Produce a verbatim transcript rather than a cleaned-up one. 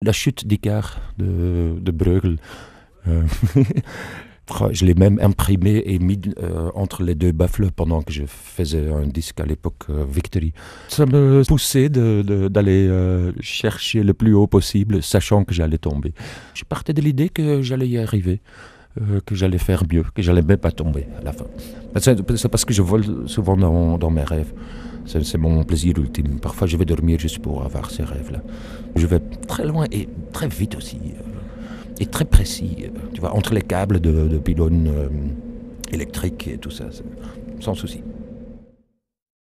la chute d'Icare de, de Bruegel. Euh, je l'ai même imprimé et mis euh, entre les deux baffles pendant que je faisais un disque à l'époque euh, Victory. Ça me poussait de, de, d'aller euh, chercher le plus haut possible, sachant que j'allais tomber. Je partais de l'idée que j'allais y arriver. Euh, que j'allais faire mieux, que j'allais même pas tomber à la fin. C'est, c'est parce que je vole souvent dans, dans mes rêves. C'est, c'est mon plaisir ultime. Parfois, je vais dormir juste pour avoir ces rêves-là. Je vais très loin et très vite aussi. Euh, et très précis. Euh, tu vois, entre les câbles de, de pylônes euh, électriques et tout ça, sans souci.